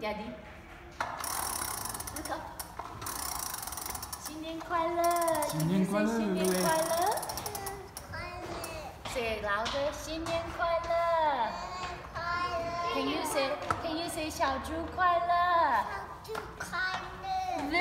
Daddy. Look up. 新年快乐！ 新年快乐！ 新年快乐！Say it louder. 新年快乐！ Can you say 小猪快乐？